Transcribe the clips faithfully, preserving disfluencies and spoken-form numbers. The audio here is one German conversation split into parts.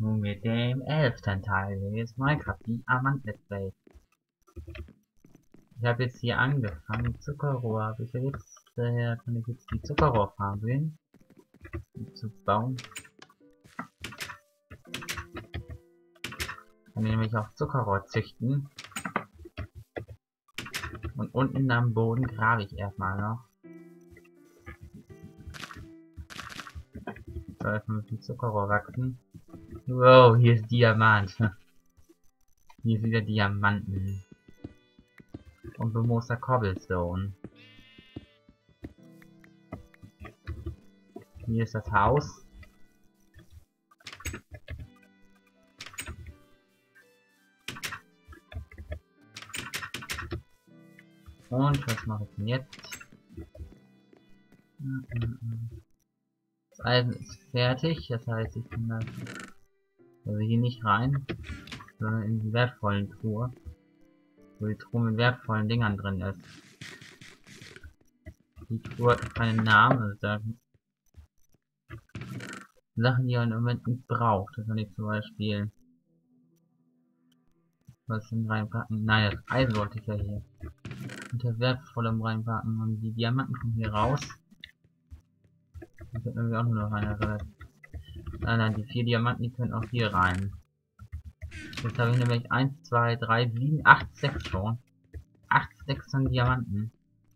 Nun mit dem elften Teil des Minecraft Diamant Let's Play. Ich habe jetzt hier angefangen, Zuckerrohr. Wie viel jetzt äh, kann ich jetzt die Zuckerrohrfarm wählen? Zu bauen. Kann ich nämlich auch Zuckerrohr züchten. Und unten am Boden grabe ich erstmal noch. Soll erstmal mit dem Zuckerrohr wachsen. Wow, hier ist Diamant. Hier ist wieder Diamanten. Und bemooster Cobblestone. Hier ist das Haus. Und was mache ich denn jetzt? Das Eisen ist fertig, das heißt, ich kann da also hier nicht rein, sondern in die wertvollen Truhe, wo die Truhe mit wertvollen Dingern drin ist. Die Truhe hat keinen Namen, also da Sachen, die man im Moment nicht braucht. Das kann ich zum Beispiel was denn reinpacken. Nein, das Eisen wollte ich ja hier unter wertvollem reinpacken und die Diamanten kommen hier raus. Das wird irgendwie auch nur noch eine. Nein, nein, die vier Diamanten, die können auch hier rein. Jetzt habe ich nämlich eins, zwei, drei, sieben, acht, sechs schon. acht, sechs an Diamanten.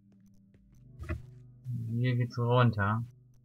Hier geht's runter.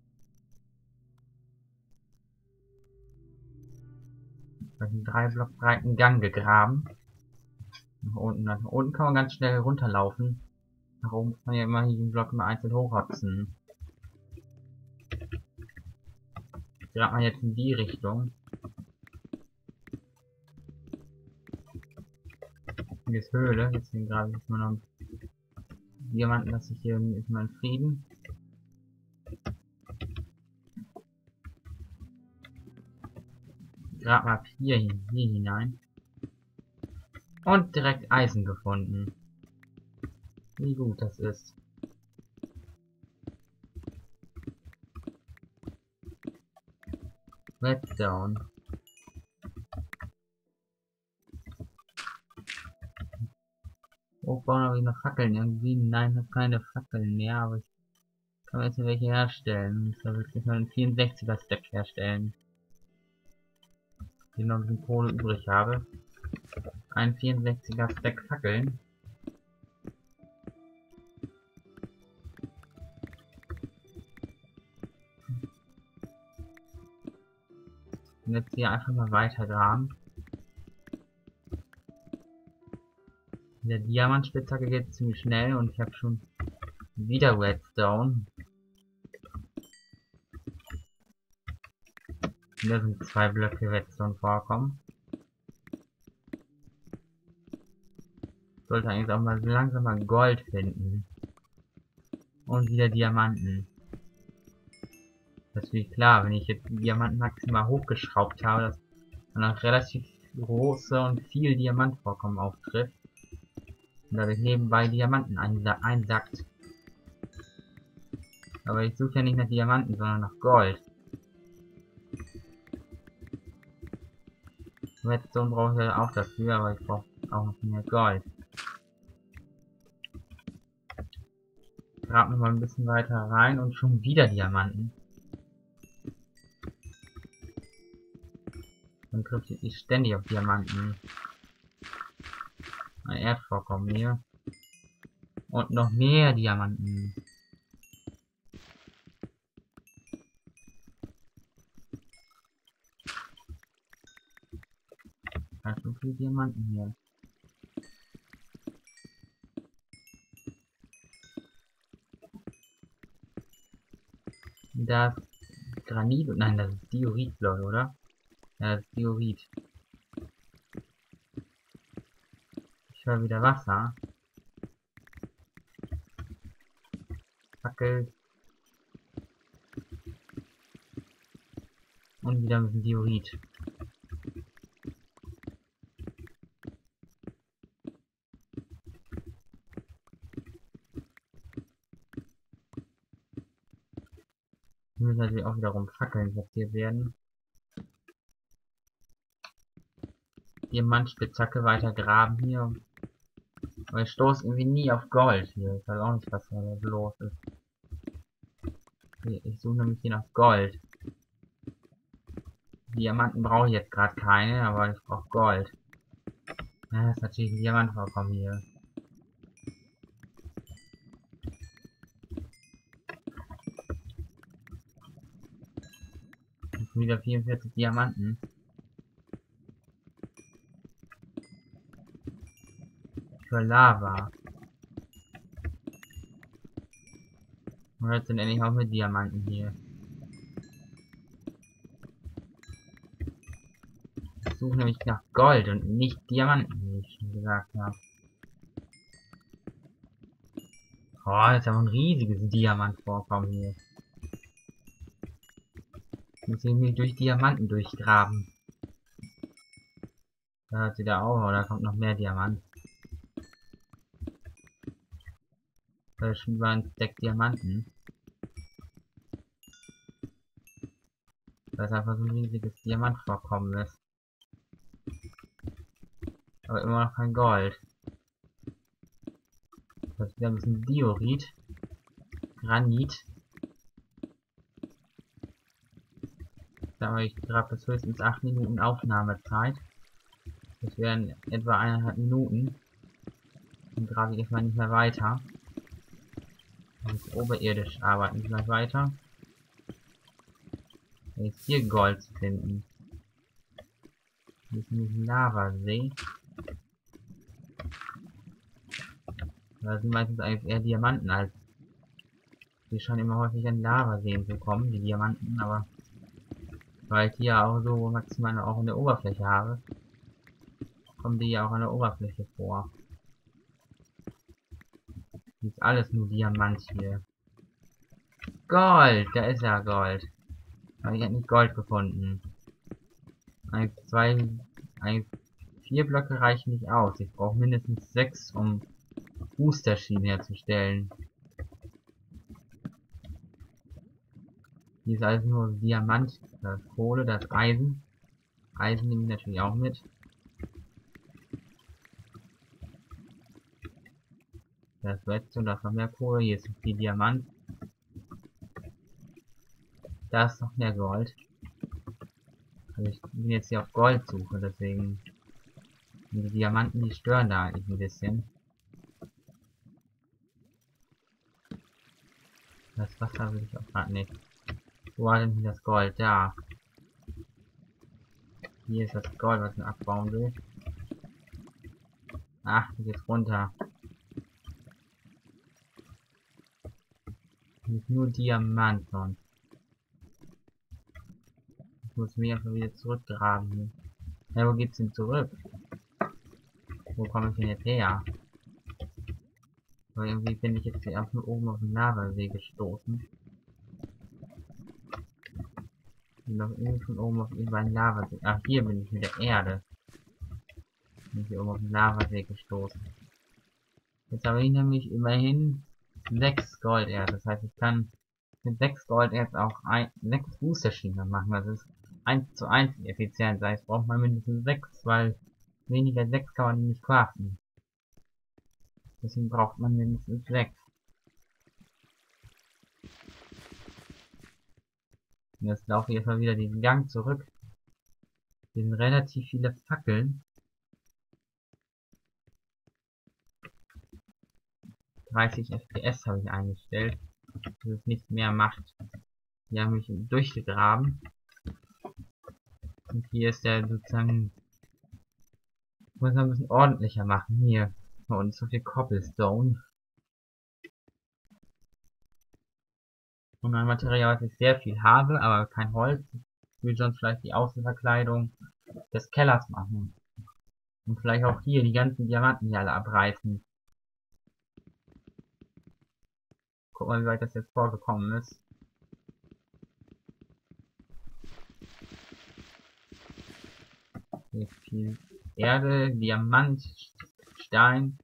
Ich habe einen drei Block breiten Gang gegraben. Nach unten, nach unten kann man ganz schnell runterlaufen. Nach oben muss man ja immer jeden Block immer einzeln hochhopsen. Grabt man jetzt in die Richtung. Hier ist Höhle, deswegen grabe ich jetzt nur noch Diamanten, dass ich hier ist mein Frieden. Grab mal hier, hier hinein. Und direkt Eisen gefunden. Wie gut das ist. Redstone. Oh, brauche ich noch Fackeln irgendwie? Nein, ich habe keine Fackeln mehr, aber ich kann jetzt welche herstellen. Da will ich mal einen vierundsechziger Stack herstellen. Den noch ein bisschen Kohle übrig habe. Ein vierundsechziger Stack Fackeln. Und jetzt hier einfach mal weiter graben. Der Diamantspitzhacke geht ziemlich schnell und ich habe schon wieder Redstone. Da sind zwei Blöcke Redstone vorkommen. Sollte eigentlich auch mal langsam mal Gold finden. Und wieder Diamanten. Das ist wie klar, wenn ich jetzt die Diamanten maximal hochgeschraubt habe, dass man auch relativ große und viel Diamantvorkommen auftrifft. Und dadurch nebenbei Diamanten einsackt. Aber ich suche ja nicht nach Diamanten, sondern nach Gold. Redstone brauche ich ja auch dafür, aber ich brauche auch noch mehr Gold. Ich grab noch mal ein bisschen weiter rein und schon wieder Diamanten. Dann trifft ich ständig auf Diamanten. Ein Erdvorkommen hier. Und noch mehr Diamanten. Da sind viele Diamanten hier. Das ist Granit. Nein, das ist Diorit, glaube ich, oder? Ja, das ist Diorit. Ich höre wieder Wasser. Fackelt. Und wieder ein bisschen Diorit. Hier müssen natürlich auch wiederum Fackeln platziert werden. Diamantspitzhacke weiter graben hier. Aber ich stoße irgendwie nie auf Gold hier. Ich weiß auch nicht, was da los ist. Ich suche nämlich hier nach Gold. Diamanten brauche ich jetzt gerade keine, aber ich brauche Gold. Ja, das ist natürlich ein Diamantvorkommen hier. Das sind wieder vierundvierzig Diamanten. Für Lava. Und jetzt sind endlich auch mit Diamanten hier. Ich suche nämlich nach Gold und nicht Diamanten, wie ich schon gesagt habe. Oh, das ist ja ein riesiges Diamantvorkommen hier. Ich muss irgendwie durch Diamanten durchgraben. Da hört sie da auch, oder da kommt noch mehr Diamant. Da ist schon über ein Stack Diamanten. Weil es einfach so ein riesiges Diamantvorkommen ist. Aber immer noch kein Gold. Das ist wieder ein bisschen Diorit. Granit. Da habe ich gerade bis höchstens acht Minuten Aufnahmezeit. Das wären etwa eineinhalb Minuten. Dann grabe ich erstmal nicht mehr weiter. Und oberirdisch arbeiten gleich weiter. Jetzt hier Gold zu finden. Hier ist ein Lavasee. Da sind meistens eigentlich eher Diamanten als. Die scheinen immer häufig an Lavaseen zu kommen, die Diamanten, aber weil ich hier auch so maximal auch in der Oberfläche habe, kommen die ja auch an der Oberfläche vor. Hier ist alles nur Diamant hier. Gold! Da ist ja Gold. Aber ich habe nicht Gold gefunden. Ein, zwei, ein, vier Blöcke reichen nicht aus. Ich brauche mindestens sechs, um Boosterschienen herzustellen. Hier ist alles nur Diamant, das ist Kohle, das ist Eisen. Eisen nehme ich natürlich auch mit. Das ist Redstone, und da ist noch mehr Kohle. Hier ist viel Diamant. Da ist noch mehr Gold. Also ich bin jetzt hier auf Goldsuche, deswegen. Die Diamanten, die stören da eigentlich ein bisschen. Das Wasser will ich auch gerade nicht. Wo war denn hier das Gold? Da. Hier ist das Gold, was man abbauen will. Ach, das geht runter. Hier ist nur Diamant sonst. Ich muss mich einfach wieder zurückgraben hier. Ja, wo geht's denn zurück? Wo komme ich denn jetzt her? Weil irgendwie bin ich jetzt hier einfach nur oben auf den Lavasee gestoßen. Und noch irgendwie von oben auf irgendeinen Lavasee. Ach, hier bin ich mit der Erde. Bin ich hier oben auf den Lavasee gestoßen. Jetzt habe ich nämlich immerhin sechs Golderz. Das heißt, ich kann mit sechs Golderz auch ein, sechs Boosterschienen machen. Das ist eins zu eins effizient. Das heißt, braucht man mindestens sechs, weil weniger sechs kann man die nicht craften. Deswegen braucht man mindestens sechs. Und jetzt laufe ich erstmal wieder diesen Gang zurück. Hier sind relativ viele Fackeln. dreißig F P S habe ich eingestellt, dass es nicht mehr macht. Die haben mich durchgegraben. Und hier ist der sozusagen. Ich muss noch ein bisschen ordentlicher machen. Hier. Bei uns so viel Cobblestone. Und ein Material, was ich sehr viel habe, aber kein Holz. Ich will sonst vielleicht die Außenverkleidung des Kellers machen. Und vielleicht auch hier die ganzen Diamanten hier alle abreißen. Guck mal, wie weit das jetzt vorgekommen ist. Hier ist viel Erde, Diamant, Stein.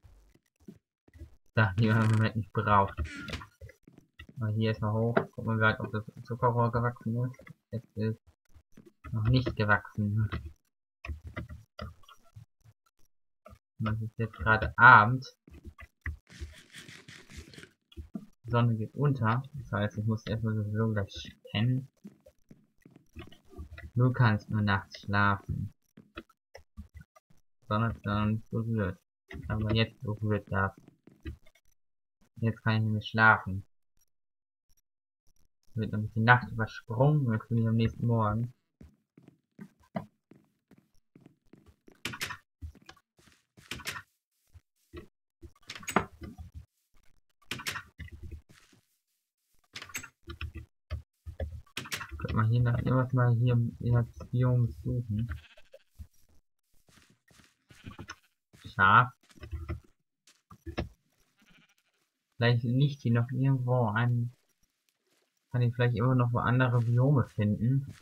Da, die man im Moment nicht braucht. Aber hier ist mal hoch. Gucken wir mal, ob das Zuckerrohr gewachsen ist. Es ist noch nicht gewachsen. Und es ist jetzt gerade Abend. Die Sonne geht unter. Das heißt, ich muss erstmal sowieso gleich pennen. Du kannst nur nachts schlafen. Die Sonne ist noch nicht berührt. Aber jetzt berührt darf. Jetzt kann ich nämlich schlafen. Wird nämlich die Nacht übersprungen und jetzt bin ich am nächsten Morgen. Könnte man hier nach irgendwas mal hier im Biom suchen. Schaf. Vielleicht nicht hier noch irgendwo ein. Kann ich vielleicht immer noch wo andere Biome finden.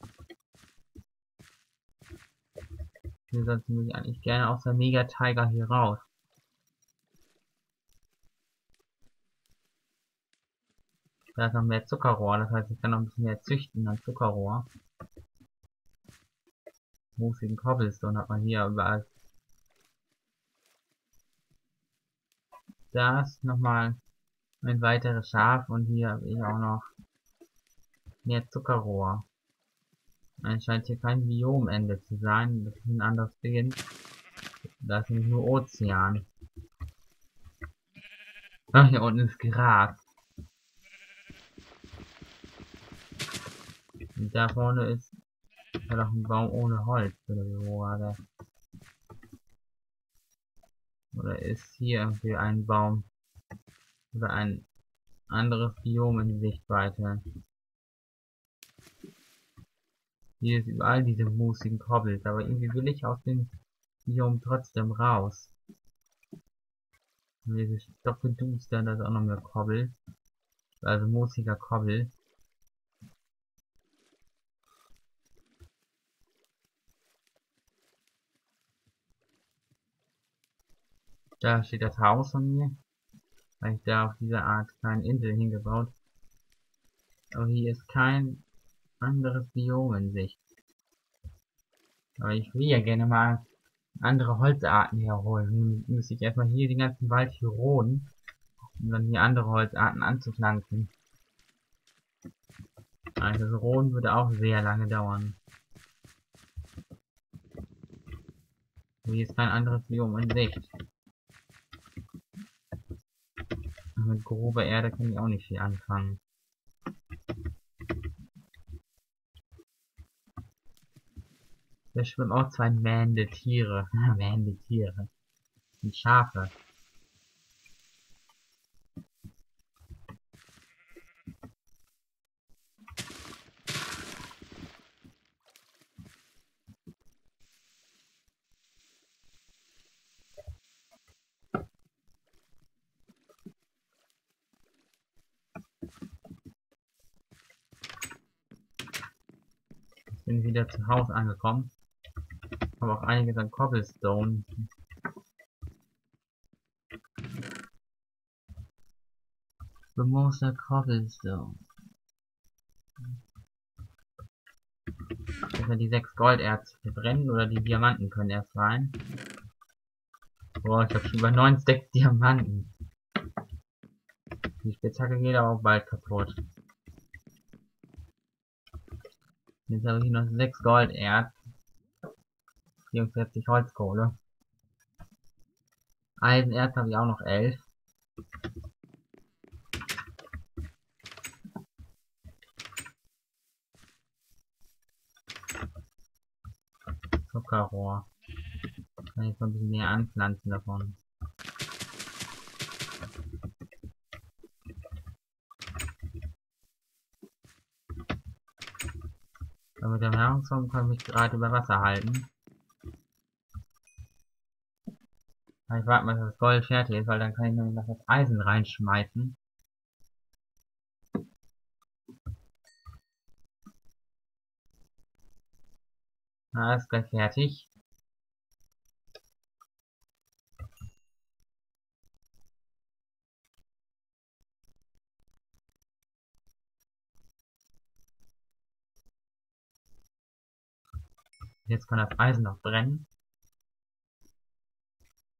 Hier sonst muss ich eigentlich gerne aus der Mega Tiger hier raus. Da ist noch mehr Zuckerrohr, das heißt ich kann noch ein bisschen mehr züchten an Zuckerrohr. Moosigen Cobblestone hat man hier überall. Da ist nochmal ein weiteres Schaf und hier habe ich auch noch mehr Zuckerrohr. Anscheinend hier kein Biomende zu sein, das ist ein anderes Beginn. Da ist nämlich nur Ozean. Ach, hier unten ist Gras. Und da vorne ist ja noch ein Baum ohne Holz, oder wo war der? Oder ist hier irgendwie ein Baum oder ein anderes Biom in Sichtweite? Hier ist überall diese moosigen Kobbels, aber irgendwie will ich aus dem Biom trotzdem raus. Und hier ist stockduster, da ist auch noch mehr Kobbel. Also moosiger Kobbel. Da steht das Haus von mir, weil ich da auf diese Art kleine Insel hingebaut. Aber hier ist kein anderes Biom in Sicht. Aber ich will ja gerne mal andere Holzarten herholen. Nun müsste ich erstmal hier den ganzen Wald hier roden, um dann hier andere Holzarten anzupflanzen. Also das Roden würde auch sehr lange dauern. Hier ist kein anderes Biom in Sicht. Mit grober Erde kann ich auch nicht viel anfangen. Da schwimmen auch zwei mähende Tiere. mähende Tiere. Und Schafe. Ich bin wieder zu Hause angekommen. Habe auch einiges an Cobblestone. Bemoster Cobblestone. Dass wir die sechs Golderz verbrennen oder die Diamanten können erst rein. Boah, ich habe schon über neun Stacks Diamanten. Die Spitzhacke geht aber auch bald kaputt. Jetzt habe ich hier noch sechs Golderz. vierundvierzig Holzkohle. Eisenerz habe ich auch noch elf. Zuckerrohr. Kann ich noch ein bisschen mehr anpflanzen davon. Aber mit der Nahrungsform kann ich mich gerade über Wasser halten. Ich warte mal, dass das Gold fertig ist, weil dann kann ich nämlich noch das Eisen reinschmeißen. Na, ist gleich fertig. Jetzt kann das Eisen noch brennen.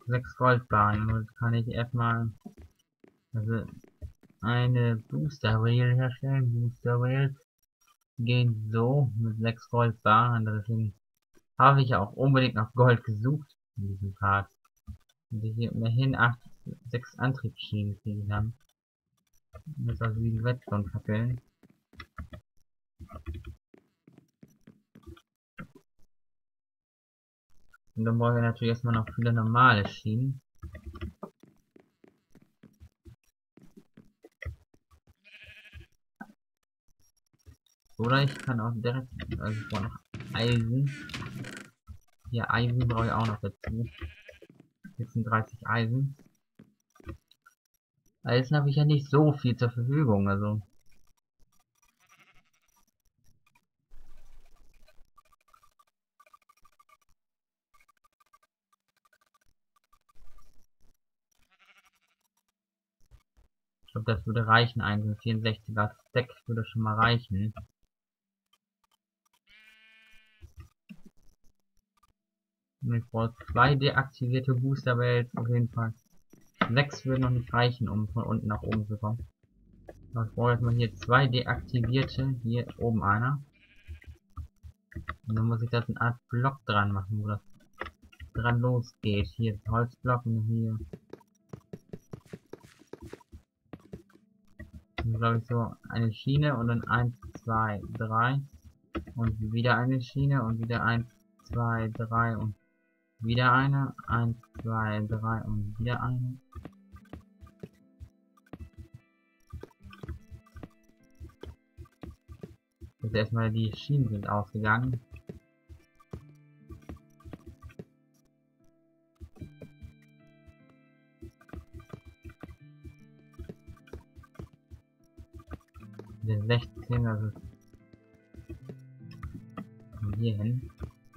sechs Goldbarren. Und kann ich erstmal also eine Booster Wheel herstellen. Booster Wheels gehen so mit sechs Goldbarren. Deswegen habe ich auch unbedingt nach Gold gesucht in diesem Part. Und ich hier immerhin acht, sechs Antriebsschienen kriegen haben. Jetzt also wie Redstone-Fackeln. Und dann brauchen wir natürlich erstmal noch viele normale Schienen. Oder ich kann auch direkt, also ich brauche noch Eisen. Hier Eisen brauche ich auch noch dazu. sechsunddreißig Eisen. Eisen habe ich ja nicht so viel zur Verfügung, also. Ich glaube, das würde reichen, ein vierundsechziger Stack würde schon mal reichen. Und ich brauche zwei deaktivierte Booster Wells auf jeden Fall. Sechs würden noch nicht reichen, um von unten nach oben zu kommen. Aber ich brauche jetzt mal hier zwei deaktivierte, hier oben einer. Und dann muss ich da eine Art Block dran machen, wo das dran losgeht. Hier ist Holzblock und hier. Glaube ich so eine Schiene und dann eins, zwei, drei und wieder eine Schiene und wieder eins, zwei, drei und wieder eine, eins, zwei, drei und wieder eine. Jetzt erstmal die Schienen sind ausgegangen. Der sechzehn, also hier hin.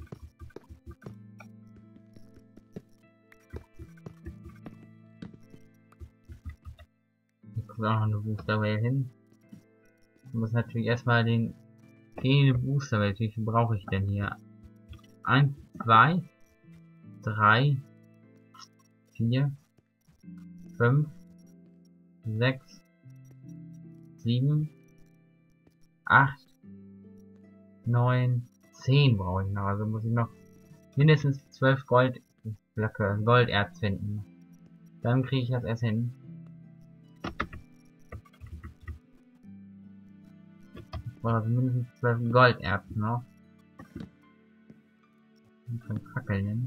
Hier kommt auch noch eine Booster Whale hin. Ich muss natürlich erstmal den den Booster Whale. Wie viel brauche ich denn hier? eins, zwei, drei, vier, fünf, sechs, sieben, acht, neun, zehn brauche ich noch. Also muss ich noch mindestens zwölf Goldblöcke, Golderz finden. Dann kriege ich das erst hin. Ich brauche also mindestens zwölf Golderz noch. Ich kann Fackeln nennen.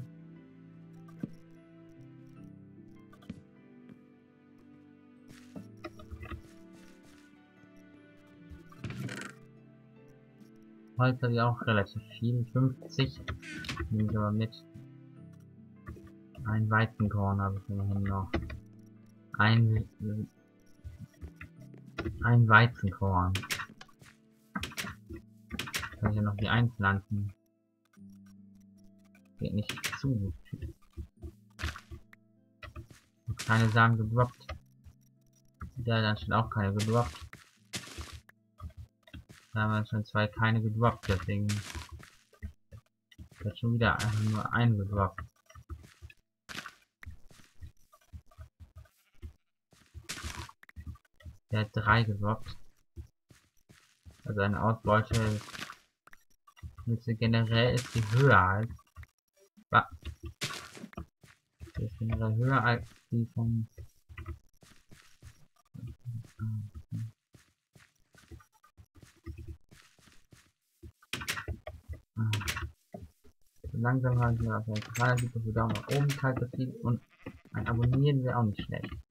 Holz habe ich auch relativ viel, fünfzig. Nehmen wir mal mit. Ein Weizenkorn habe ich immerhin noch. Ein, ein Weizenkorn. Kann ich ja noch die einpflanzen. Geht nicht zu. Keine Samen gedroppt. Ja, dann schon auch keine gedroppt. Da haben wir schon zwei keine gedroppt, deswegen wird schon wieder einfach nur ein gedroppt. Der hat drei gedroppt. Also eine Ausbeute generell ist die höher als. Die ist generell höher als die von. So langsam haben wir auf jeden Fall super viel Daumen nach oben, kaltes Lied und ein Abonnieren wäre auch nicht schlecht.